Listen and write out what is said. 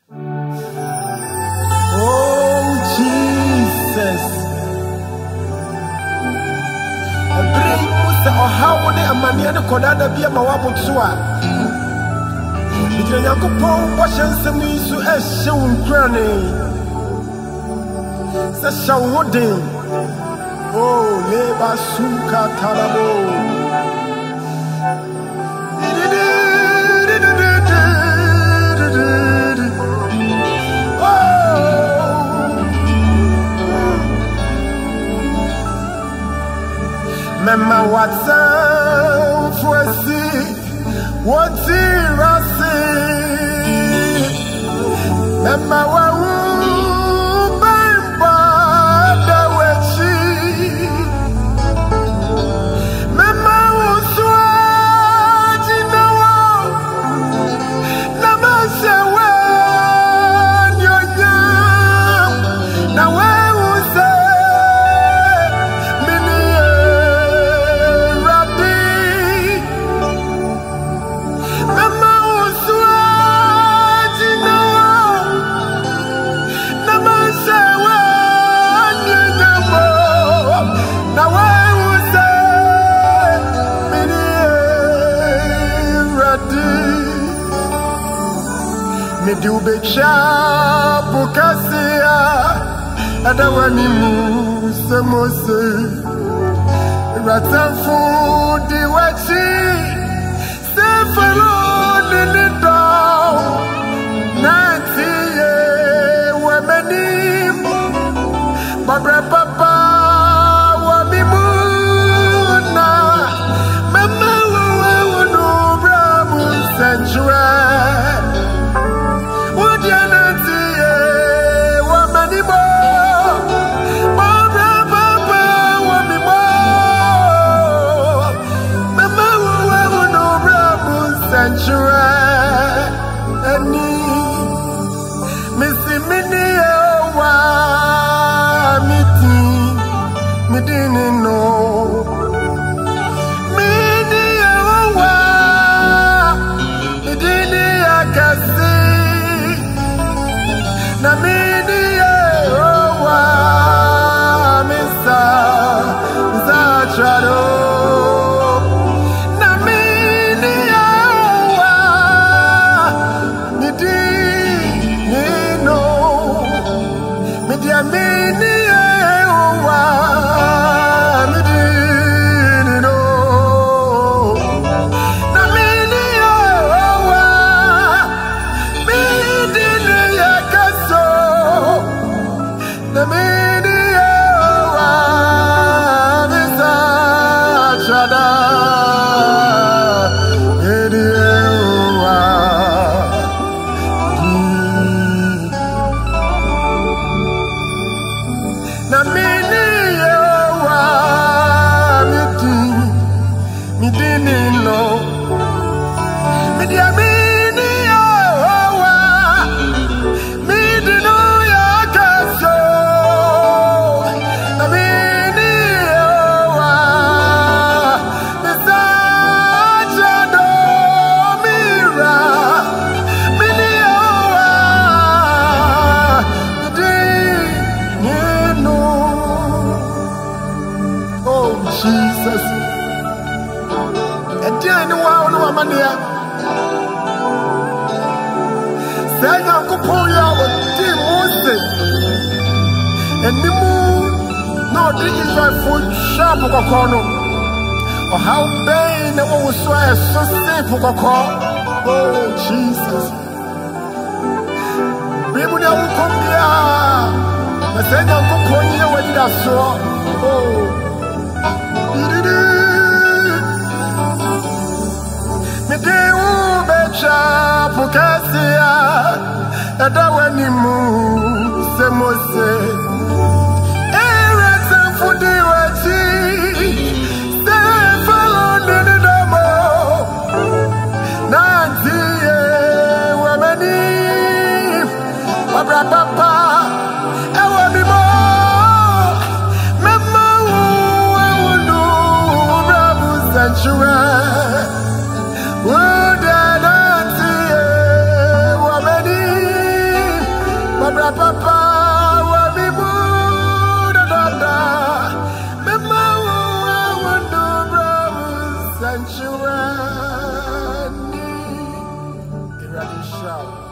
Oh, Jesus. A brain or how would a man and a Kodada be a Mawabutsuwa? It's a Yakupon washing some issue as shown granny. Such a wooding. Oh, Leba Suka Talabo. Mema watsan fuesi woti rasi mema wawu bamba dawechi mema uswa jinawo namasewe nyonya nawe Midi ubecha bukasia adawani musemose ratanfu diwechi sefalo nilido nantiye wemenim babra papa wamimuna mama wawunubra musenjwe or how vain the old swear so simple for call. Oh, Jesus. People that will come here, the same that will come here when you saw. Oh, me do becha pukasia, and I when you move, semose. For the Papa, I want me more. Mama, I will do Rabbus and Shura. Would I not see a woman? papa wa mi mu da da me ma wa no bro sanctuary iradi shout